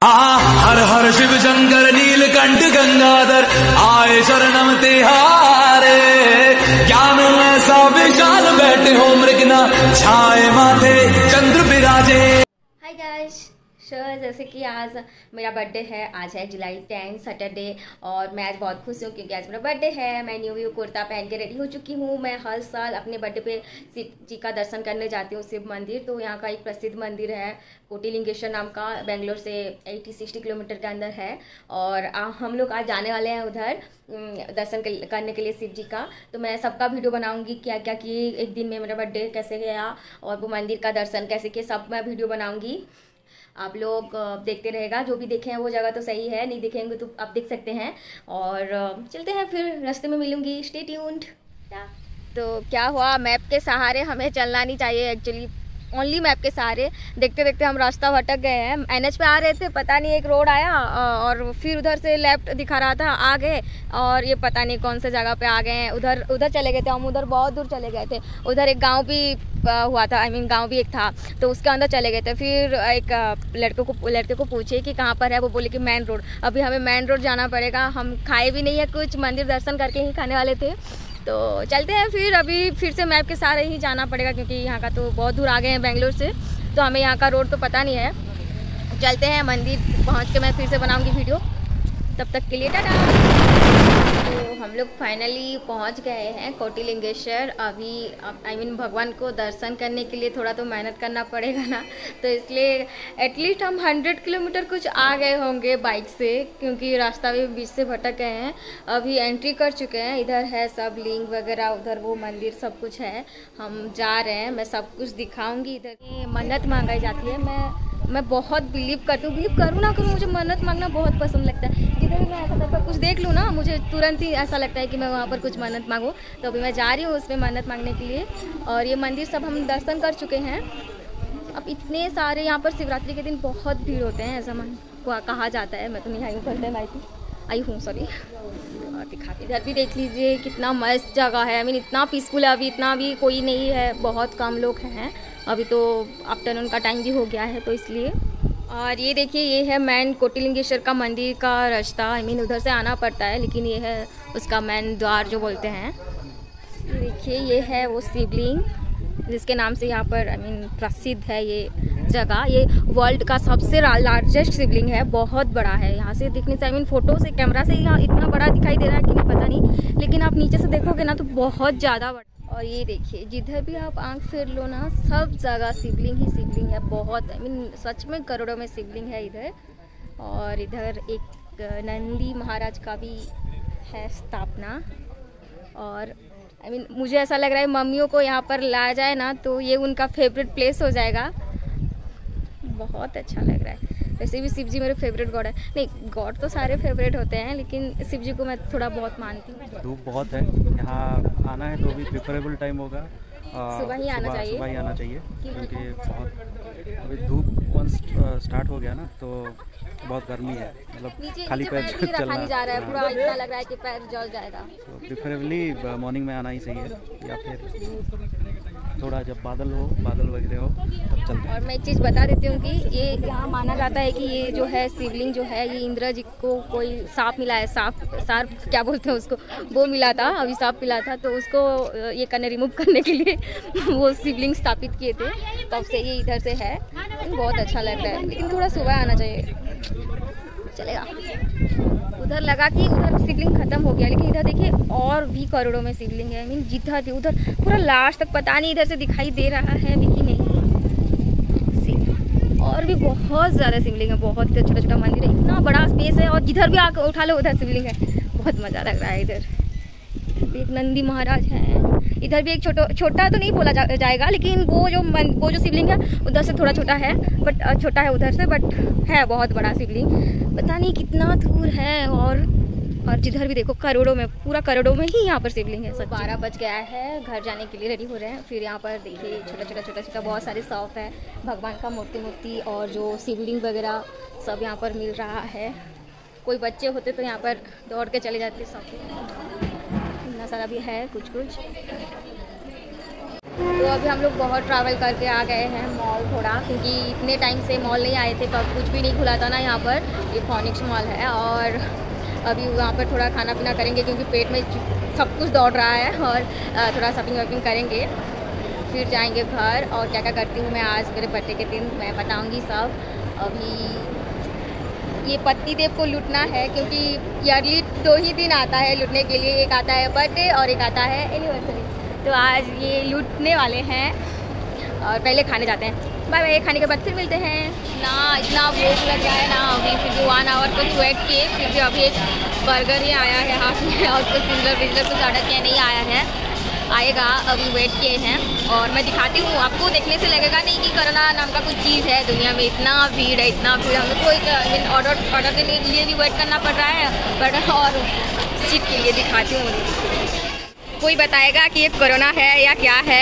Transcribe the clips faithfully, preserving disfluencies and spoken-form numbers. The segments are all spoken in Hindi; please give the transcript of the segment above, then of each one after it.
आ, हर हर शिव शंकर नीलकंठ गंगाधर आए शरणम तिहारे, ज्ञान ऐसा विशाल बैठे हो मृगना छाए माथे चंद्र बिराजे। हाय गाइस, सर जैसे कि आज मेरा बर्थडे है, आज है जुलाई टेन सैटरडे, और मैं आज बहुत खुश हूँ क्योंकि आज मेरा बर्थडे है। मैं न्यू व्यू कुर्ता पहन के रेडी हो चुकी हूँ। मैं हर साल अपने बर्थडे पे शिव जी का दर्शन करने जाती हूँ, शिव मंदिर। तो यहाँ का एक प्रसिद्ध मंदिर है कोटिलिंगेश्वर नाम का, बेंगलोर से अस्सी साठ किलोमीटर के अंदर है। और आ, हम लोग आज जाने वाले हैं उधर दर्शन करने के लिए शिव जी का। तो मैं सबका वीडियो बनाऊंगी, क्या क्या किए एक दिन में, मेरा बर्थडे कैसे गया और वो मंदिर का दर्शन कैसे किए, सब मैं वीडियो बनाऊंगी। आप लोग देखते रहेगा, जो भी देखे हैं वो जगह तो सही है, नहीं देखेंगे तो आप देख सकते हैं। और चलते हैं, फिर रास्ते में मिलूंगी, स्टे ट्यून्ड। तो क्या हुआ, मैप के सहारे हमें चलना नहीं चाहिए एक्चुअली, ओनली मैप के सहारे। देखते देखते हम रास्ता भटक गए हैं। एनएच पे आ रहे थे, पता नहीं एक रोड आया और फिर उधर से लेफ्ट दिखा रहा था, आ गए और ये पता नहीं कौन से जगह पे आ गए हैं। उधर उधर चले गए थे हम, उधर बहुत दूर चले गए थे। उधर एक गांव भी हुआ था, आई मीन गांव भी एक था, तो उसके अंदर चले गए थे। फिर एक लड़के को लड़के को पूछे कि कहाँ पर है, वो बोले कि मेन रोड। अभी हमें मेन रोड जाना पड़ेगा, हम खाए भी नहीं है कुछ, मंदिर दर्शन करके ही खाने वाले थे। तो चलते हैं फिर, अभी फिर से मैप के सहारे ही जाना पड़ेगा क्योंकि यहाँ का तो बहुत दूर आ गए हैं बेंगलोर से, तो हमें यहाँ का रोड तो पता नहीं है। चलते हैं, मंदिर पहुँच के मैं फिर से बनाऊँगी वीडियो, तब तक के लिए टाटा। तो हम लोग फाइनली पहुँच गए हैं कोटिलिंगेश्वर। अभी आई मीन भगवान को दर्शन करने के लिए थोड़ा तो मेहनत करना पड़ेगा ना, तो इसलिए एटलीस्ट हम हंड्रेड किलोमीटर कुछ आ गए होंगे बाइक से, क्योंकि रास्ता भी बीच से भटक गए हैं। अभी एंट्री कर चुके हैं, इधर है सब लिंग वगैरह, उधर वो मंदिर सब कुछ है। हम जा रहे हैं, मैं सब कुछ दिखाऊंगी। इधर मन्नत मांगाई जाती है, मैं मैं बहुत बिलीव करती हूँ, बिलीव करूँ ना करूँ, मुझे मन्नत मांगना बहुत पसंद लगता है। जिधर भी मैं ऐसा करता कुछ देख लूँ ना, मुझे तुरंत ही ऐसा लगता है कि मैं वहाँ पर कुछ मन्नत मांगूँ। तो अभी मैं जा रही हूँ उसमें मन्नत मांगने के लिए। और ये मंदिर सब हम दर्शन कर चुके हैं। अब इतने सारे यहाँ पर शिवरात्रि के दिन बहुत भीड़ होते हैं, ऐसा मन कहा जाता है। मैं तो नहीं आई हूँ, फर्स्ट टाइम आई थी आई हूँ सॉरी। और दिखाती, इधर भी देख लीजिए कितना मस्त जगह है। आई मीन इतना पीसफुल है, अभी इतना भी कोई नहीं है, बहुत कम लोग हैं। अभी तो आफ्टरनून का टाइम भी हो गया है, तो इसलिए। और ये देखिए, ये है मैन कोटिलिंगेश्वर का मंदिर का रास्ता। आई मीन उधर से आना पड़ता है, लेकिन ये है उसका मैन द्वार जो बोलते हैं। देखिए, ये है वो शिवलिंग जिसके नाम से यहाँ पर आई मीन प्रसिद्ध है ये जगह। ये वर्ल्ड का सबसे लार्जेस्ट शिवलिंग है, बहुत बड़ा है। यहाँ से देखने से आई मीन फोटो से, कैमरा से यहाँ इतना बड़ा दिखाई दे रहा है कि नहीं पता नहीं, लेकिन आप नीचे से देखोगे ना तो बहुत ज़्यादा बड़ा। और ये देखिए, जिधर भी आप आंख फेर लो ना, सब जगह शिवलिंग ही शिवलिंग है, बहुत आई मीन सच में करोड़ों में शिवलिंग है इधर। और इधर एक नंदी महाराज का भी है स्थापना। और आई मीन मुझे ऐसा लग रहा है मम्मियों को यहाँ पर लाया जाए ना तो ये उनका फेवरेट प्लेस हो जाएगा। बहुत अच्छा लग रहा है। वैसे भी शिव जी मेरे फेवरेट गॉड है, नहीं गॉड तो सारे फेवरेट होते हैं, लेकिन शिव जी को मैं थोड़ा बहुत मानती हूँ। धूप बहुत है, यहाँ आना है तो भी प्रेफरेबल टाइम होगा सुबह ही आना चाहिए, सुबह ही आना चाहिए क्योंकि बहुत अभी धूप वंस स्टार्ट हो गया ना तो बहुत गर्मी है, मतलब खाली पैर चलना नहीं जा रहा है, पूरा इतना लग रहा है कि पैर जल जाएगा। तो प्रेफरेबली मॉर्निंग में आना ही सही है, या फिर थोड़ा जब बादल हो, बादल वगैरह हो तब चलते हैं। और मैं एक चीज़ बता देती हूँ कि ये यहाँ माना जाता है कि ये जो है शिवलिंग जो है, ये इंद्र जी को कोई सांप मिला है, सांप सांप क्या बोलते हैं उसको, वो मिला था, अभी सांप मिला था, तो उसको ये करने रिमूव करने के लिए वो शिवलिंग स्थापित किए थे, तब से ये इधर से है। बहुत अच्छा लग रहा है, लेकिन थोड़ा सुबह आना चाहिए, चलेगा। उधर लगा कि उधर शिवलिंग खत्म हो गया, लेकिन इधर देखिए और भी करोड़ों में शिवलिंग है। आई मीन जिधर भी उधर पूरा लास्ट तक, पता नहीं इधर से दिखाई दे रहा है भी कि नहीं। और भी बहुत ज़्यादा शिवलिंग है, बहुत छोटा छोटा मंदिर है, इतना बड़ा स्पेस है, और जिधर भी आकर उठा लो उधर शिवलिंग है, बहुत मज़ा लग रहा है। इधर एक नंदी महाराज हैं, इधर भी एक छोटा छोटा तो नहीं बोला जा, जाएगा, लेकिन वो जो मन, वो जो शिवलिंग है उधर से थोड़ा छोटा है, बट छोटा है उधर से, बट है बहुत बड़ा शिवलिंग, पता नहीं कितना दूर है। और और जिधर भी देखो करोड़ों में, पूरा करोड़ों में ही यहाँ पर शिवलिंग है। सब बारह बज गया है, घर जाने के लिए रेडी हो रहे हैं। फिर यहाँ पर देखिए छोटा छोटा छोटा छोटा बहुत सारे शॉप है, भगवान का मूर्ति मूर्ति और जो शिवलिंग वगैरह सब यहाँ पर मिल रहा है। कोई बच्चे होते तो यहाँ पर दौड़ के चले जाते शॉपिंग, इतना सारा भी है कुछ कुछ। तो अभी हम लोग बहुत ट्रैवल करके आ गए हैं मॉल थोड़ा, क्योंकि इतने टाइम से मॉल नहीं आए थे, कब कुछ भी नहीं खुला था ना यहाँ पर। ये फोनिक्स मॉल है और अभी वहाँ पर थोड़ा खाना पीना करेंगे क्योंकि पेट में सब कुछ दौड़ रहा है, और थोड़ा शॉपिंग वॉपिंग करेंगे, फिर जाएंगे घर। और क्या क्या करती हूँ मैं आज मेरे बर्थडे के दिन मैं बताऊँगी सब। अभी ये पत्नी देव को लूटना है क्योंकि ईयरली दो ही दिन आता है लूटने के लिए, एक आता है बर्थडे और एक आता है एनिवर्सरी। तो आज ये लूटने वाले हैं और पहले खाने जाते हैं। बाय बाय, खाने के बाद फिर मिलते हैं ना। इतना भूख लग रहा है ना अभी, फिर भी वन आवर कुछ वेट किए, फिर भी अभी एक बर्गर ही आया है हाथ में और कुछ सिंगल बिजलर कुछ ऑर्डर किया नहीं आया है, आएगा, अभी वेट किए हैं। और मैं दिखाती हूँ आपको, देखने से लगेगा नहीं कि कोरोना नाम का कुछ चीज़ है दुनिया में। इतना भीड़ है, इतना भीड़, हम लोग को ऑर्डर ऑर्डर के लिए भी वेट करना पड़ रहा है, बट और सीट के लिए दिखाती हूँ। कोई बताएगा कि ये कोरोना है या क्या है,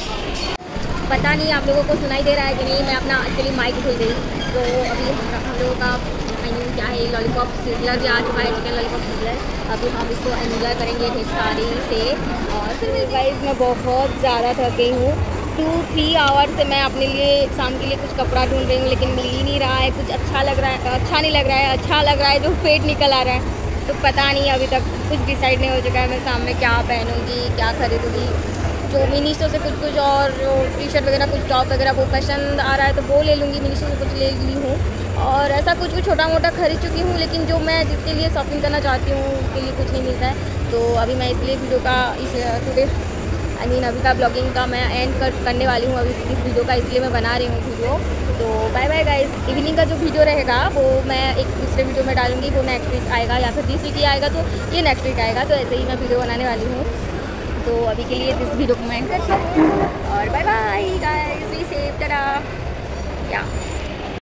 पता नहीं। आप लोगों को सुनाई दे रहा है कि नहीं। मैं अपना एक्चुअली माइक भूल गई, तो अभी हम लोगों का मेन्यू क्या है, लॉलीपॉप सिजलर भी आ चुका है, चिकन लॉलीपॉप सिजलर। अभी हम इसको एंजॉय करेंगे ढेर सारी से। और फिर गाइस मैं बहुत ज़्यादा थक गई हूँ, टू थ्री आवर्स से मैं अपने लिए शाम के लिए कुछ कपड़ा ढूंढ रही हूँ, लेकिन मिल ही नहीं रहा है। कुछ अच्छा लग रहा है, अच्छा नहीं लग रहा है, अच्छा लग रहा है जो पेट निकल आ रहा है। तो पता नहीं, अभी तक कुछ डिसाइड नहीं हो चुका है मैं शाम में क्या पहनूँगी, क्या खरीदूँगी। जो मिनीशो से कुछ कुछ और जो टी शर्ट वगैरह कुछ टॉप वगैरह वो पसंद आ रहा है तो वो ले लूँगी, मिनीशो से कुछ ले ली हूँ। और ऐसा कुछ कुछ छोटा मोटा खरीद चुकी हूँ, लेकिन जो मैं जिसके लिए शॉपिंग करना चाहती हूँ उसके लिए कुछ नहीं मिलता है। तो अभी मैं इसलिए वीडियो का इस टुडे आई मीन अभी का ब्लॉगिंग का मैं एंड कर, करने वाली हूँ अभी इस वीडियो का, इसलिए मैं बना रही हूँ वीडियो। तो बाय बाय गाइस। इवनिंग का जो वीडियो रहेगा वो मैं एक दूसरे वीडियो में डालूंगी, वो नेक्स्ट वीक आएगा, या फिर दिस वीक ही आएगा तो ये नेक्स्ट वीक आएगा। तो ऐसे ही मैं वीडियो बनाने वाली हूँ। तो अभी के लिए दिस वीडियो को मैं एंड करती हूँ और bye bye guys, be safe, टाटा। या